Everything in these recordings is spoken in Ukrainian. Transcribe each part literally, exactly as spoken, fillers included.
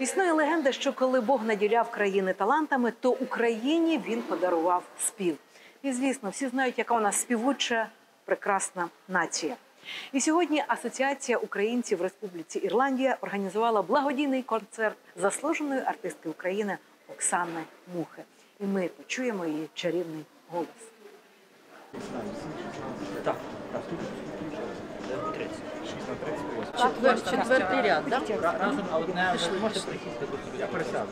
Існує легенда, що коли Бог наділяв країни талантами, то Україні він подарував спів. І, звісно, всі знають, яка у нас співуча, прекрасна нація. І сьогодні Асоціація українців в Республіці Ірландія організувала благодійний концерт заслуженої артистки України Оксани Мухи. І ми почуємо її чарівний голос. Так, Четвер, четвертий ряд, так? Да? Разом, а одне ви можете прихистити до собі. Я пересяду.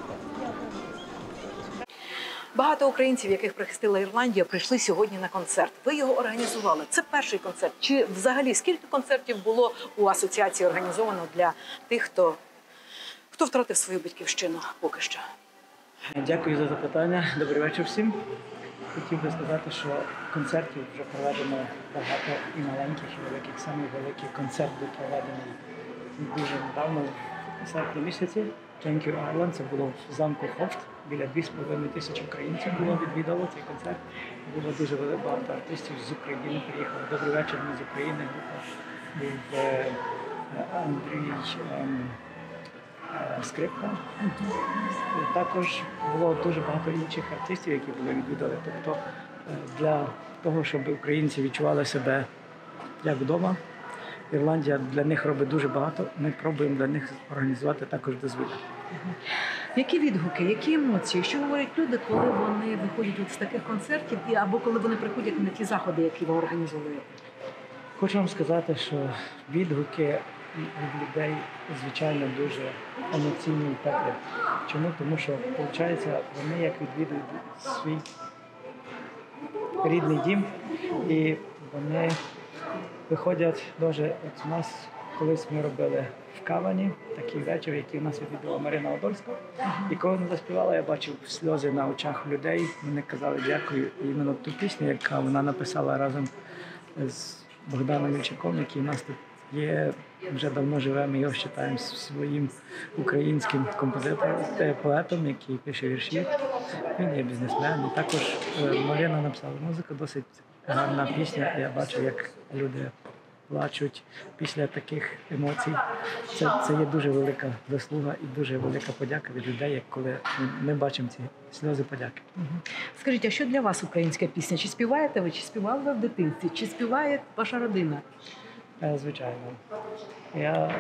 Багато українців, яких прихистила Ірландія, прийшли сьогодні на концерт. Ви його організували. Це перший концерт. Чи взагалі скільки концертів було у асоціації організовано для тих, хто, хто втратив свою батьківщину поки що? Дякую за запитання. Добрий вечір всім. Хотів би сказати, що концертів вже проведено багато і маленьких, і великих. Самий великий концерт був проведений дуже недавно, в серпні місяці. Thank you, Ireland. Це було в замку Хофт. Біля дві з половиною тисячі українців було відвідало цей концерт. Було дуже багато артистів з України приїхали. Добрий вечір, ми з України. Був е, Андрій е, е, Скрипка. Також було дуже багато інших артистів, які були відвідали. Тобто е, для того, щоб українці відчували себе як вдома, Ірландія для них робить дуже багато. Ми пробуємо для них організувати також дозвілля. Які відгуки, які емоції? Що говорять люди, коли вони виходять от з таких концертів і або коли вони приходять на ті заходи, які ви організовуєте? Хочу вам сказати, що відгуки від людей, звичайно, дуже емоційні і теплі. Чому? Тому що, виходить, вони як відвідують свій рідний дім і вони виходять дуже, от у нас колись ми робили в Кавані такий вечір, який у нас відвідала Марина Одольська. І коли вона заспівала, я бачив сльози на очах людей. Вони казали дякую. І іменно ту пісню, яку вона написала разом з Богданом Ільчаком, який у нас тут є, вже давно живе, ми його вважаємо своїм українським композитором, поетом, який пише вірші. Він є бізнесмен. І також Марина написала музику, досить гарна пісня. Я бачу, як люди плачуть після таких емоцій. Це, це є дуже велика заслуга і дуже велика подяка від людей, як коли ми бачимо ці сльози подяки. Скажіть, а що для вас українська пісня? Чи співаєте ви, чи співали ви в дитинстві? Чи співає ваша родина? Звичайно. Я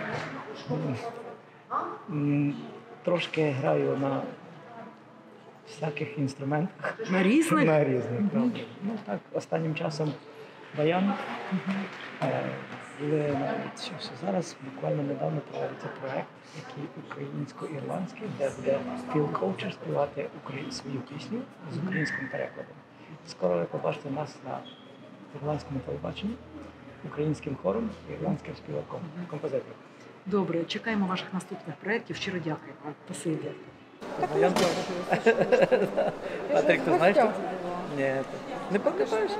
м, трошки граю на всяких інструментах. На різних? На різних, правда. Ну так, останнім часом баян. Е, були навіть що все. Зараз буквально недавно проводиться проект, який українсько-ірландський, де буде філ-коучер співати україн... свою пісню з українським перекладом. Скоро ви побачите нас на ірландському телебаченні, українським хором і ірландським співаком, композитором. Добре, чекаємо ваших наступних проєктів. Щиро дякую вам. Спасибі. Патрик, ти знаєш? Ні, не пам'ятаєш?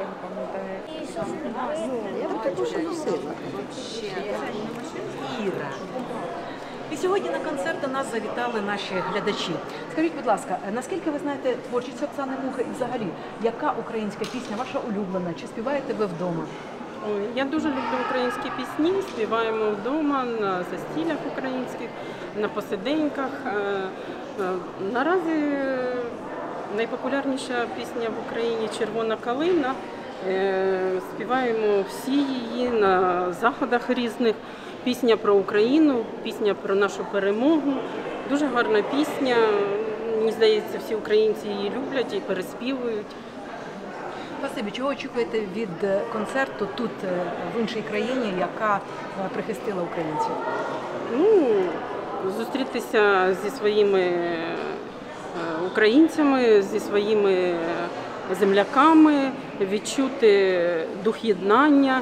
Я вам також носила. Іра. І сьогодні на концерт до нас завітали наші глядачі. Скажіть, будь ласка, наскільки ви знаєте творчість Оксани Мухи і взагалі, яка українська пісня ваша улюблена? Чи співаєте ви вдома? Я дуже люблю українські пісні, співаємо вдома, на застіллях українських, на посиденьках. Наразі найпопулярніша пісня в Україні «Червона калина». Співаємо всі її на заходах різних. Пісня про Україну, пісня про нашу перемогу. Дуже гарна пісня. Мені здається, всі українці її люблять і переспівують. Спасибі. Чого очікуєте від концерту тут, в іншій країні, яка прихистила українців? Ну, зустрітися зі своїми українцями, зі своїми земляками, відчути дух єднання,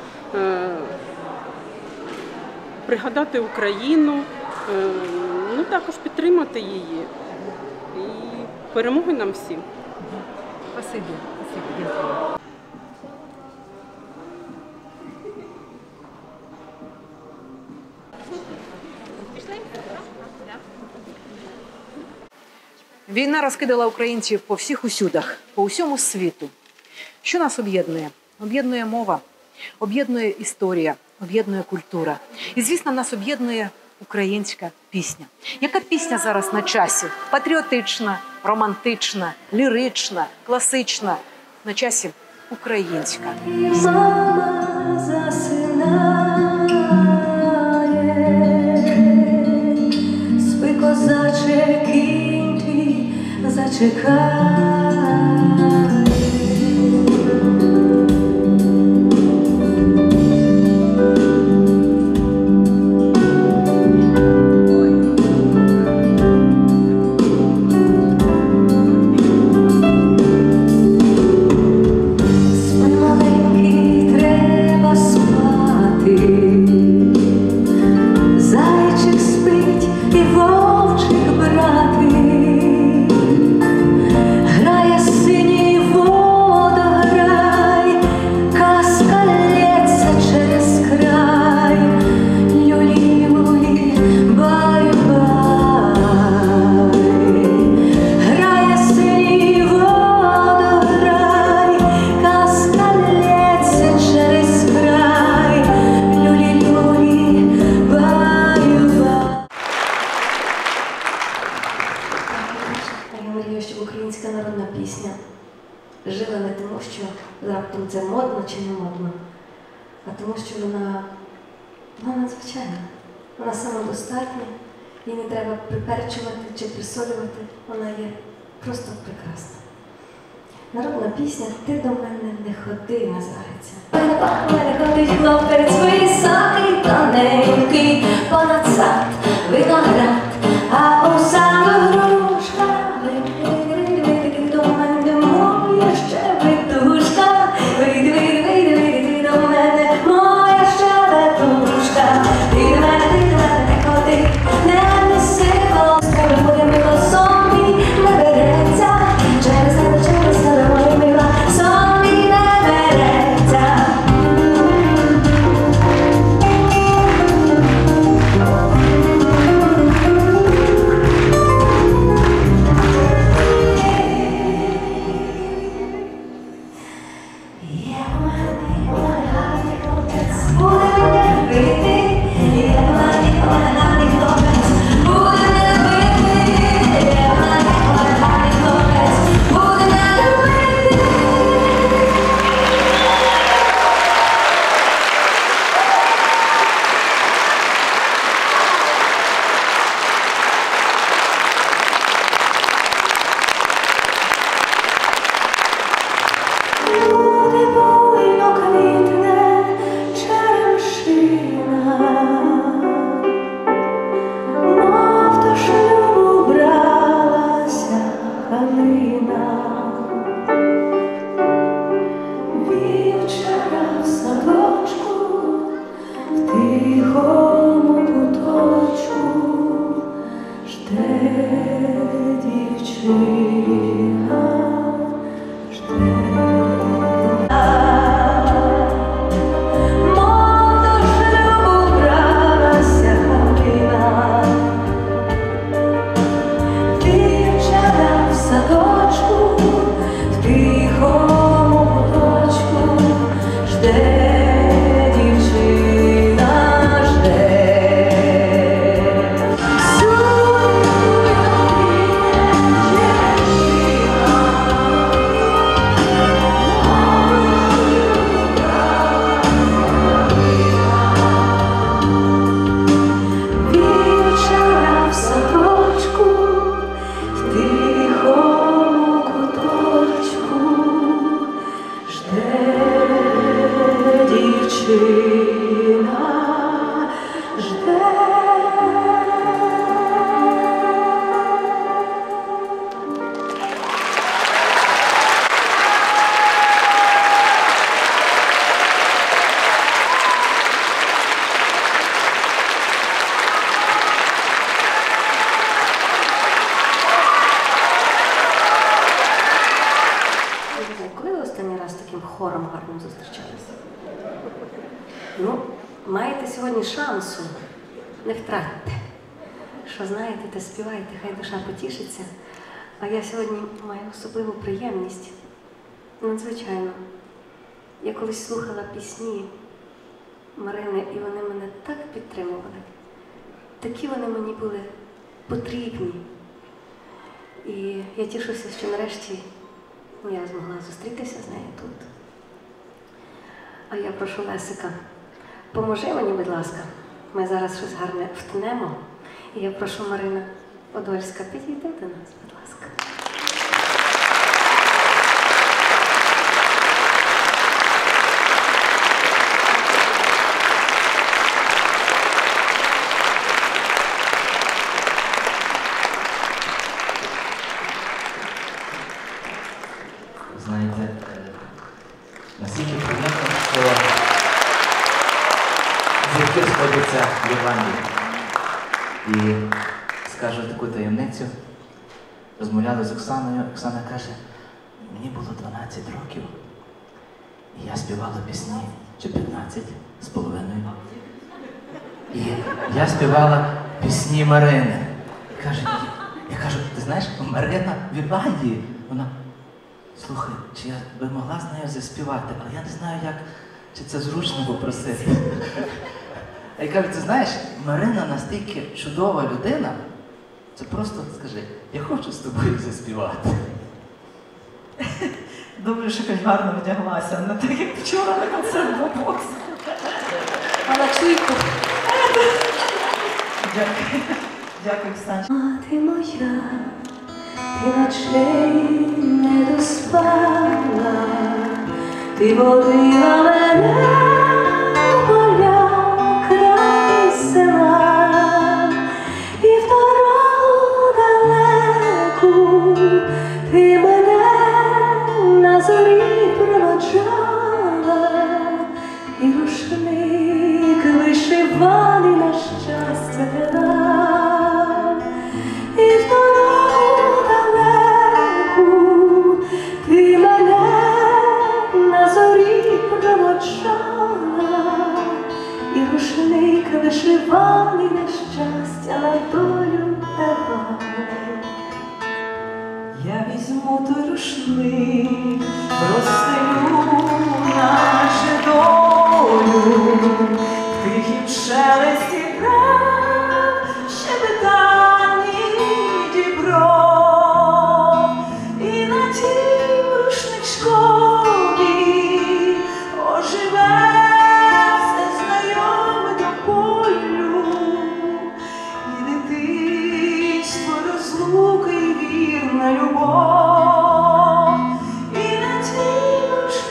пригадати Україну, ну також підтримати її. І перемоги нам всім. Спасибі. Спасибі. Дякую. Війна розкидала українців по всіх усюдах, по усьому світу. Що нас об'єднує? Об'єднує мова, об'єднує історія, об'єднує культура. І, звісно, нас об'єднує українська пісня. Яка пісня зараз на часі? Патріотична, романтична, лірична, класична. На часі українська. Мама засинає, спи, козаче, кінь твій зачекає. Жила не тому, що раптом це модно чи не модно, а тому, що вона, вона надзвичайна. Вона самодостатня, їй не треба приперчувати чи присолювати, вона є просто прекрасна. Народна пісня «Ти до мене не ходи» називається. До мене ходить хлопець високий, тоненький, понад сад, виноград, а у саду грушка. Вийди, вийди, вийди, вийди до мене, моя щебетушка. Ти до мене, ти до мене не ходи, не неси голос, тебе буде мило, сон мій не береться. Через тебе, через тебе, моя мила, сон мій не береться. Хором гарно зустрічалися. Ну, маєте сьогодні шансу, не втратьте. Що знаєте, те співайте, хай душа потішиться. А я сьогодні маю особливу приємність. Надзвичайно. Я колись слухала пісні Марини, і вони мене так підтримували, такі вони мені були потрібні. І я тішуся, що нарешті я змогла зустрітися з нею тут. А я прошу Лесика, поможи мені, будь ласка. Ми зараз щось гарне втнемо. І я прошу Марина Подольська, підійди до нас, будь ласка. Знаєте, е, наскільки приємно, що зірки сходяться в Євангелії. І скажу таку таємницю, розмовляли з Оксаною, Оксана каже, мені було дванадцять років, і я співала пісні, чи п'ятнадцять з половиною. І я співала пісні Марини. І каже, я кажу, ти знаєш, Марина в Ірландії, вона, слухай, чи я би могла з нею заспівати, але я не знаю, як, чи це зручно попросити. А я кажу, ти знаєш, Марина настільки чудова людина, це просто скажи, я хочу з тобою заспівати. Добре, що хоч гарно вдяглася, не так, як вчора на концерт бобокс. А на чуйку. Дякую. Дякую, Ксанчик. Мати моя, ти ночей не доспала, ти водила мене в поля край села, і в дорогу далеку ти мене на зорі проводжала, і рушник вишиваний на щастя дала, і в дорогу далеку ти мене на зорі проводжала, і рушник вишиваний на щастя на долю давай. Я візьму той рушник, розстелю нашу долю, в тихім шелесті трав, щебетанні дібров, і на тім рушничкові оживе все знайоме до болю, і дитинство, розлука і вірна любов, і на тім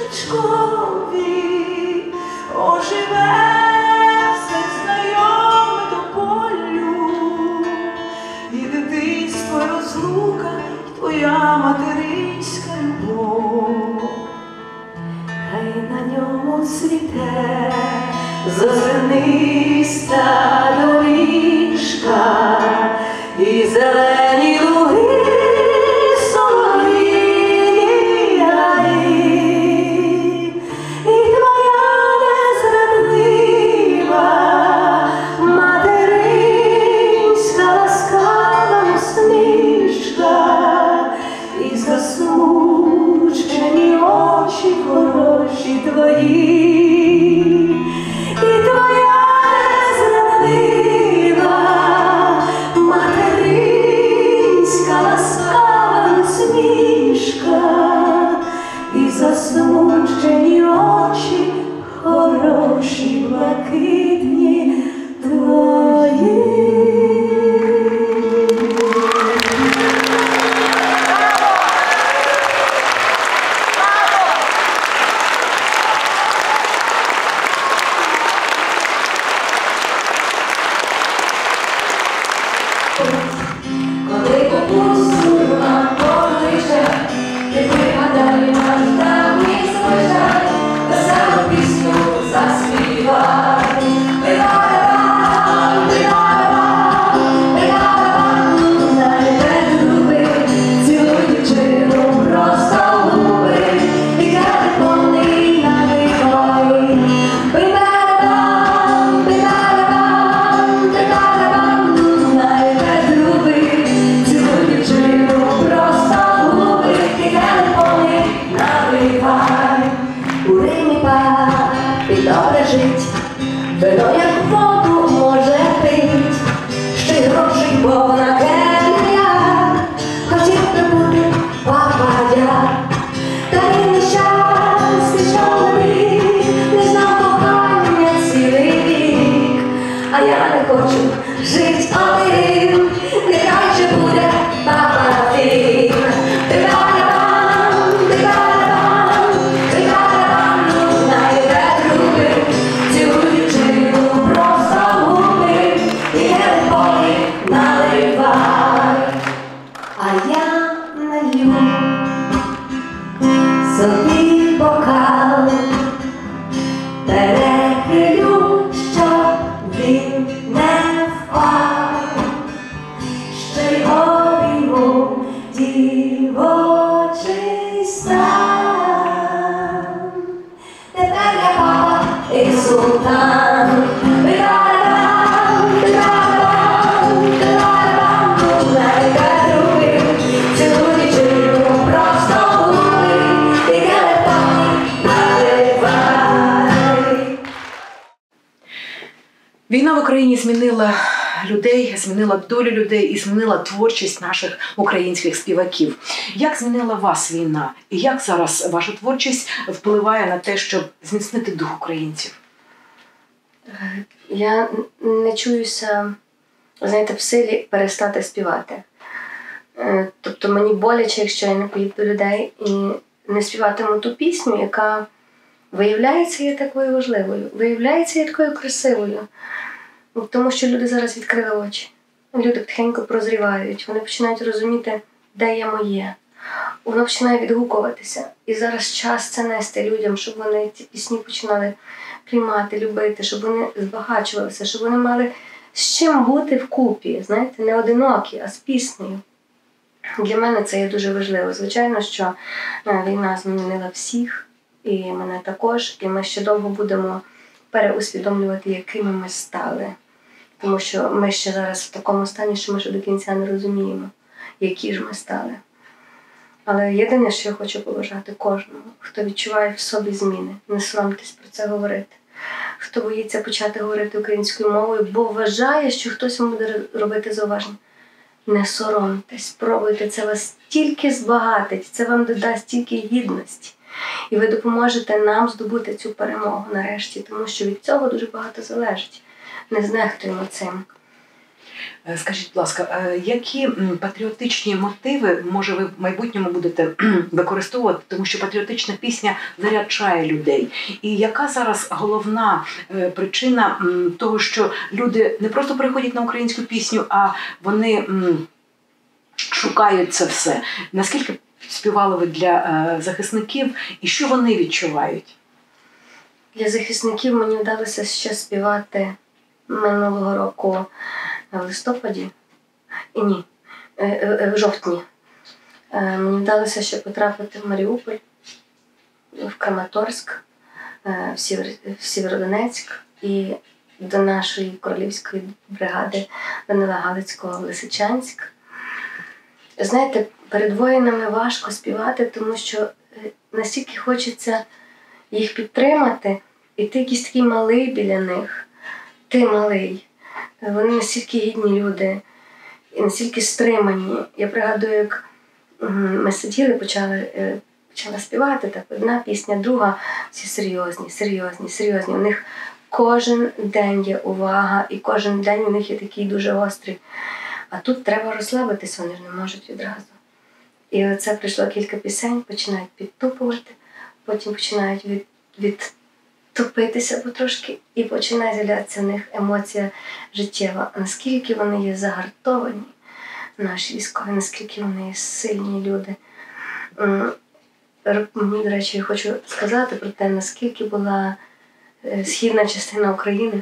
рушничкові оживе все знайоме до болю, і дитинство, розлука, і твоя материнська любов. Хай на ньому цвіте зозерниста доріжка, і зелені луги, солов'їні гаї, і твоя незрадлива материнська ласкава усмішка, і засмучені очі хороші твої, і твоя незрадлива материнська ласкава усмішка, і засмучені очі хороші блакитні твої. Коли попусту нам покличе, ти пригадай наш давній звичай, веселу пісню заспівай. султан. Ти-ра-ра-рам, ти-ра-ра-рам, ти-ра-ра-рам, гуляй, кадруй, цілу дівчину просто губи, ти телефон наливай. Війна в Україні змінила людей, змінила долю людей і змінила творчість наших українських співаків. Як змінила вас війна? І як зараз ваша творчість впливає на те, щоб зміцнити дух українців? Я не чуюся, знаєте, в силі перестати співати. Е, Тобто мені боляче, якщо я не поїду до людей і не співатиму ту пісню, яка виявляється є такою важливою, виявляється є такою красивою. Тому що люди зараз відкрили очі. Люди потихеньку прозрівають, вони починають розуміти, де є моє. Воно починає відгукуватися. І зараз час це нести людям, щоб вони ці пісні починали приймати, любити, щоб вони збагачувалися, щоб вони мали з чим бути вкупі, знаєте, не одинокі, а з піснею. Для мене це є дуже важливо. Звичайно, що війна змінила всіх, і мене також, і ми ще довго будемо переусвідомлювати, якими ми стали. Тому що ми ще зараз в такому стані, що ми ще до кінця не розуміємо, які ж ми стали. Але єдине, що я хочу побажати кожному, хто відчуває в собі зміни, не соромтесь про це говорити. Хто боїться почати говорити українською мовою, бо вважає, що хтось вам буде робити зауваження. Не соромтесь, пробуйте, це вас тільки збагатить, це вам додасть тільки гідності. І ви допоможете нам здобути цю перемогу нарешті, тому що від цього дуже багато залежить. Не знехтуємо цим. Скажіть, будь ласка, які патріотичні мотиви, може, ви в майбутньому будете використовувати, тому що патріотична пісня заряджає людей. І яка зараз головна причина того, що люди не просто приходять на українську пісню, а вони шукають це все? Наскільки співали ви для захисників і що вони відчувають? Для захисників мені вдалося ще співати минулого року в листопаді, і ні, в жовтні. Мені вдалося ще потрапити в Маріуполь, в Краматорськ, в Сєвєродонецьк і до нашої королівської бригади Данила Галицького в Лисичанськ. Знаєте, перед воїнами важко співати, тому що настільки хочеться їх підтримати, і ти якийсь такий малий біля них. Ти малий. Вони настільки гідні люди, і настільки стримані. Я пригадую, як ми сиділи, почали, почали співати, так, одна пісня, друга, всі серйозні, серйозні, серйозні. У них кожен день є увага, і кожен день у них є такий дуже гострий. А тут треба розслабитися, вони ж не можуть відразу. І оце прийшло кілька пісень, починають підтупувати, потім починають від, відтопитися потрошки, і починає з'являтися в них емоція життєва. Наскільки вони є загартовані, наші військові, наскільки вони є сильні люди. Мені, до речі, я хочу сказати про те, наскільки була східна частина України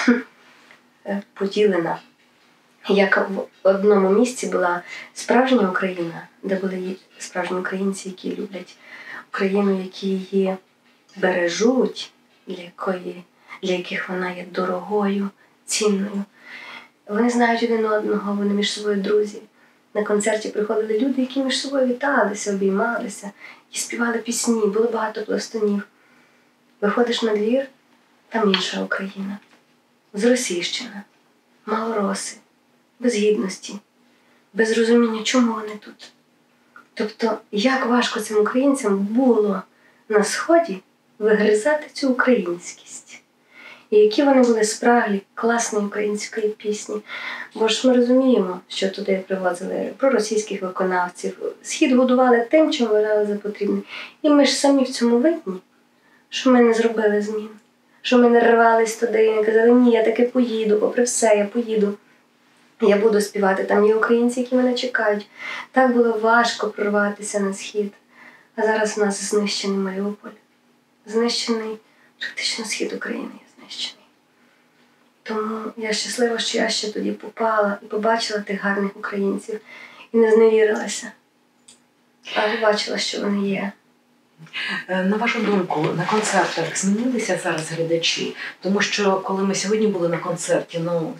поділена. Як в одному місці була справжня Україна, де були справжні українці, які люблять Україну, які її бережуть, для, якої, для яких вона є дорогою, цінною. Вони знають один одного, вони між собою друзі. На концерті приходили люди, які між собою віталися, обіймалися і співали пісні, було багато пластунів. Виходиш на двір, там інша Україна, зросійщина, малороси, без гідності, без розуміння, чому вони тут. Тобто, як важко цим українцям було на Сході вигризати цю українськість. І які вони були спраглі класної української пісні. Бо ж ми розуміємо, що туди привозили проросійських виконавців. Схід годували тим, чим вважали за потрібне. І ми ж самі в цьому винні, що ми не зробили змін. Що ми не рвались туди і не казали, ні, я таки поїду, попри все, я поїду. Я буду співати, там є українці, які мене чекають. Так було важко прорватися на схід. А зараз у нас знищений Маріуполь. Знищений практично схід України є знищений. Тому я щаслива, що я ще тоді попала і побачила тих гарних українців. І не зневірилася. А побачила, що вони є. Е, На вашу думку, на концертах змінилися зараз глядачі? Тому що коли ми сьогодні були на концерті, ну,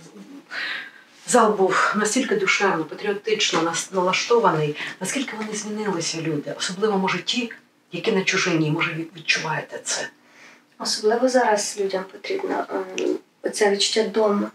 зал був настільки душевно, патріотично нас- налаштований, наскільки вони змінилися, люди? Особливо, може, ті, які на чужині, може, ви відчуваєте це? Особливо зараз людям потрібно ем, оце відчуття дому.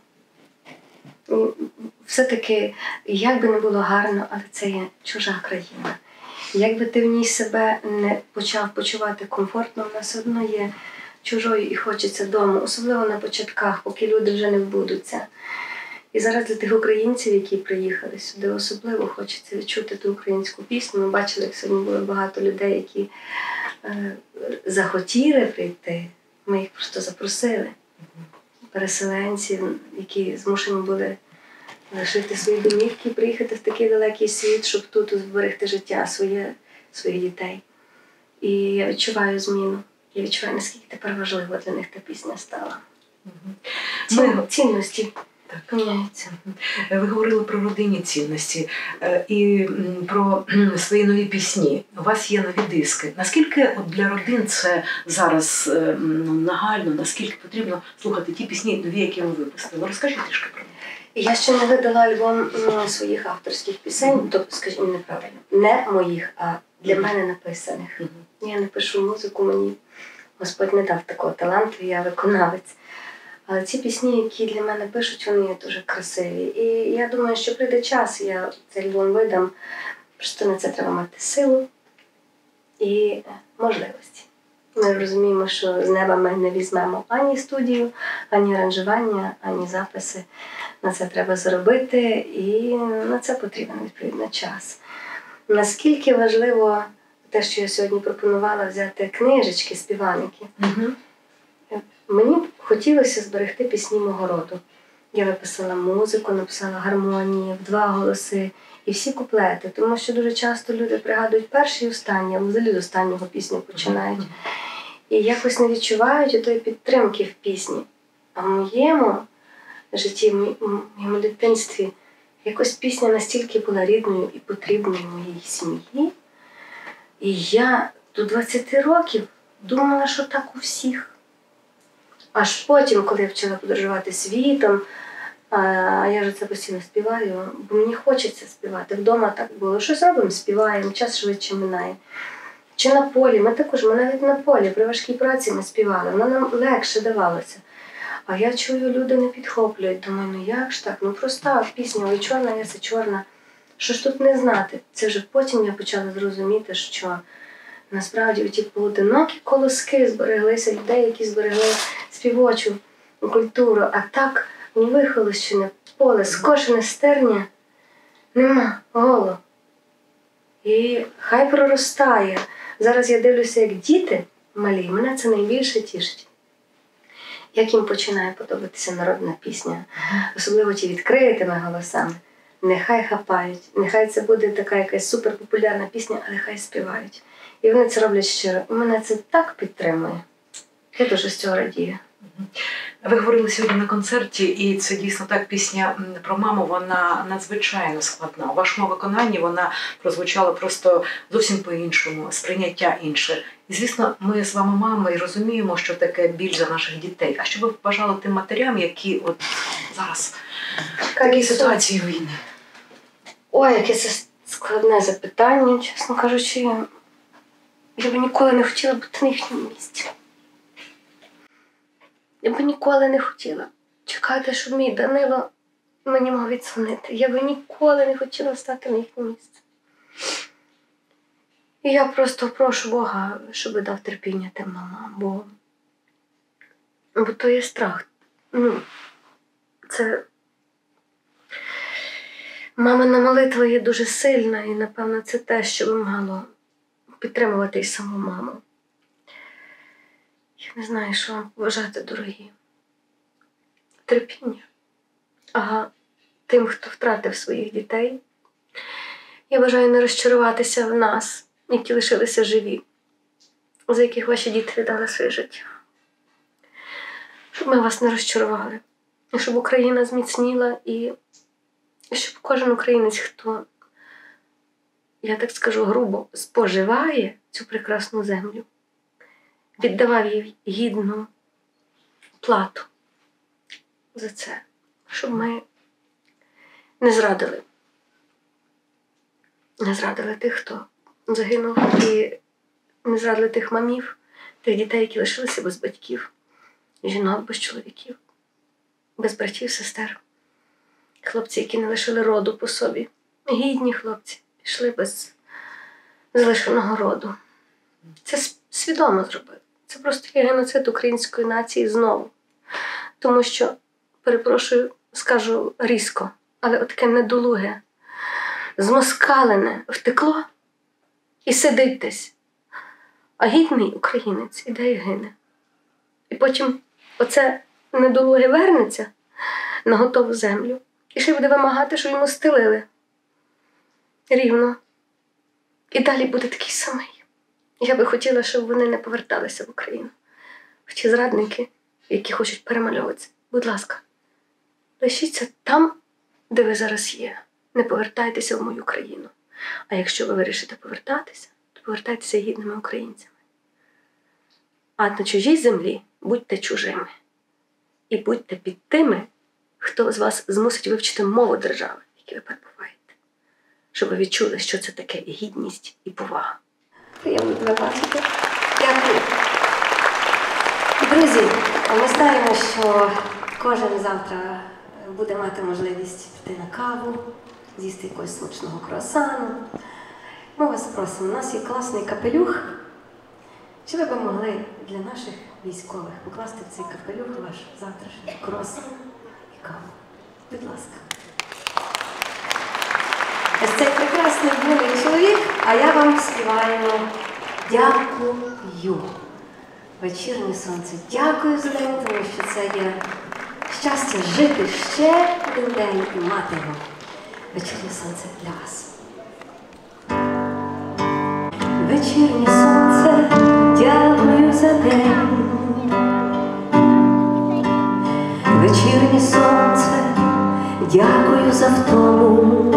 М, Все-таки, як би не було гарно, але це є чужа країна. Як би ти в ній себе не почав почувати комфортно, вона все одно є чужою і хочеться дому. Особливо на початках, поки люди вже не вбудуться. І зараз для тих українців, які приїхали сюди, особливо хочеться відчути ту українську пісню. Ми бачили, як сьогодні було багато людей, які е, захотіли прийти. Ми їх просто запросили. Переселенці, які змушені були лишити свої домівки, приїхати в такий далекий світ, щоб тут зберегти життя своє, своїх дітей. І я відчуваю зміну. Я відчуваю, наскільки тепер важлива для них та пісня стала. Цін, Ми- цінності Так. міняються. Ви говорили про родинні цінності е, і м, про кхм, свої нові пісні. У вас є нові диски. Наскільки от для родин це зараз е, м, ну, нагально, наскільки потрібно слухати ті пісні нові, які ви випустили? Розкажіть трішки про них. І я ще не видала альбом м, своїх авторських пісень, тобто, скажімо, неправильно, не моїх, а для мене написаних. Я не пишу музику, мені Господь не дав такого таланту, я виконавець. Але ці пісні, які для мене пишуть, вони є дуже красиві. І я думаю, що прийде час, я цей альбом видам. Просто на це треба мати силу і можливості. Ми розуміємо, що з неба ми не візьмемо ані студію, ані аранжування, ані записи. На це треба зробити, і на це потрібен відповідно час. Наскільки важливо те, що я сьогодні пропонувала взяти книжечки, співаники. Мені б хотілося зберегти пісні мого роду. Я виписала музику, написала гармонії, в два голоси і всі куплети, тому що дуже часто люди пригадують перший і останній, а взагалі з останнього пісню починають. І якось не відчувають отої підтримки в пісні. А в моєму житті, в моєму дитинстві, якось пісня настільки була рідною і потрібною моїй сім'ї. І я до двадцяти років думала, що так у всіх. Аж потім, коли я почала подорожувати світом, а я ж це постійно співаю, бо мені хочеться співати. Вдома так було. Щось робимо, співаємо, час швидше минає. Чи на полі, ми також, ми навіть на полі, при важкій праці ми співали, воно нам легше давалося. А я чую, люди не підхоплюють. Думаю, ну як ж так? Ну проста пісня, ой, чорна, яся чорна. Що ж тут не знати? Це вже потім я почала зрозуміти, що насправді ті поодинокі колоски збереглися, людей, які зберегли співочу культуру. А так вихолощене поле, скошене стерня, нема, голо. І хай проростає. Зараз я дивлюся, як діти малі, мене це найбільше тішить. Як їм починає подобатися народна пісня, особливо ті відкритими голосами. Нехай хапають, нехай це буде така якась суперпопулярна пісня, але хай співають. І вони це роблять щиро. І мене це так підтримує. Я дуже з цього радію. Ви говорили сьогодні на концерті, і це дійсно так, пісня про маму, вона надзвичайно складна. У вашому виконанні вона прозвучала просто зовсім по-іншому, сприйняття інше. І, звісно, ми з вами мами і розуміємо, що таке біль за наших дітей. А що ви побажали тим матерям, які от зараз в такій ситуації війни? Ой, яке це складне запитання, чесно кажучи. Я б ніколи не хотіла бути на їхньому місці. Я б ніколи не хотіла чекати, щоб мій Данило мені мав віддзвонити. Я б ніколи не хотіла стати на їхнє місце. І я просто прошу Бога, щоб дав терпіння тим мамам, бо, бо то є страх. Ну, це... Мамина молитва є дуже сильна, і, напевно, це те, що би мало підтримувати і саму маму. Я не знаю, що вам побажати, дорогі. Терпіння. Ага, тим, хто втратив своїх дітей, я бажаю не розчаруватися в нас, які лишилися живі, за яких ваші діти віддали своє життя. Щоб ми вас не розчарували. І щоб Україна зміцніла, і щоб кожен українець, хто, я так скажу грубо, споживає цю прекрасну землю, віддавав їй гідну плату за це, щоб ми не зрадили. Не зрадили тих, хто загинув, і не зрадили тих мамів, тих дітей, які лишилися без батьків, жінок без чоловіків, без братів, сестер. Хлопці, які не лишили роду по собі. Гідні хлопці пішли без залишеного роду. Це свідомо зробили. Це просто є геноцид української нації знову. Тому що, перепрошую, скажу різко, але отаке недолуге, змоскалене втекло і сидить десь. А гідний українець іде і гине. І потім оце недолуге вернеться на готову землю. І ще буде вимагати, щоб йому стелили. Рівно. І далі буде такий самий. Я би хотіла, щоб вони не поверталися в Україну. Ті зрадники, які хочуть перемальовуватися. Будь ласка, лишіться там, де ви зараз є. Не повертайтеся в мою країну. А якщо ви вирішите повертатися, то повертайтеся гідними українцями. А на чужій землі будьте чужими. І будьте під тими, хто з вас змусить вивчити мову держави, в якій ви перебуваєте. Щоб ви відчули, що це таке і гідність, і повага. Приємно тебе бачити. Дякую. Друзі, ми знаємо, що кожен завтра буде мати можливість піти на каву, з'їсти якогось смачного круасану. Ми вас просимо, у нас є класний капелюх, що ви б могли для наших військових покласти в цей капелюх ваш завтрашній круасан і каву. Будь ласка. Ось цей прекрасний юний чоловік, а я вам співаю «Дякую». Вечірнє сонце. Дякую за день, тому що це є щастя жити ще один день і мати його. Вечірнє сонце для вас. Вечірнє сонце, дякую за день. Вечірнє сонце, дякую за втому.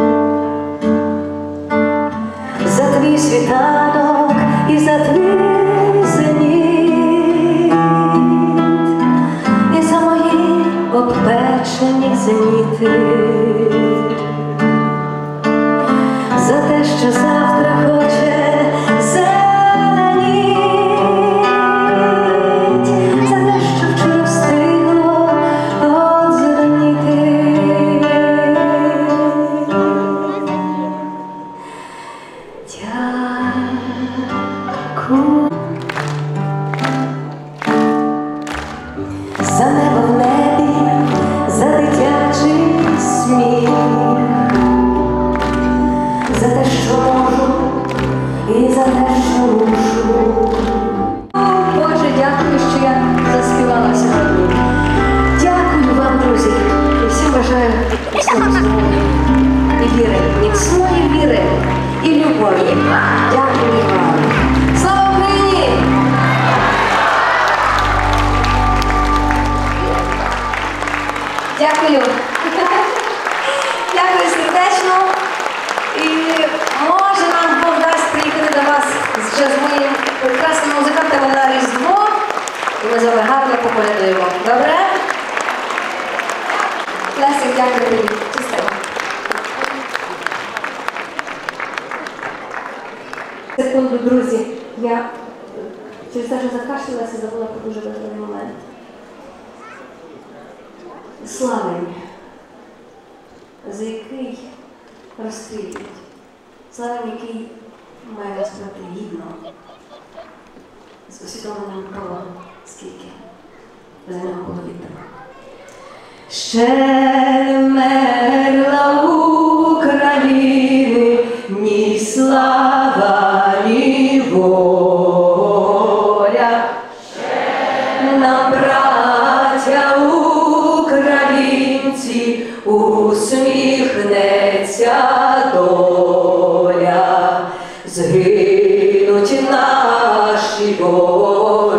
За твій світанок і за твій зеніт, і за мої обпечені зеніти, за те, що завтра хоче зеленіть, за те, що вчора встигло одзеленіти. Дякую за небо в небі, за дитячий сміх, за те, що можу, і за те, що мушу. О, Боже, дякую, що я заспівала сьогодні. Дякую вам, друзі, і всім бажаю міцного здоров'я і віри, міцної віри і любові. Дякую вам. Слава Україні! Дякую. Дякую сердечно. І може нам Бог дасть приїхати до вас ще з моїм прекрасним музикантом на Різдво. І ми з вами гарно поколядуємо. Добре? Лесик, дякую тобі. Чистимо. Секунду, друзі. Я через те, що закашлялася, забула про дуже важливий момент. Славень, за який розстрілюють. Славень, який має розстріляти гідно, з усвідомленням того, скільки за нього було віддано. Ще не мерла України ні слава, ні воля. Нам, браття українці, усміхнеться доля. Згинуть наші воля.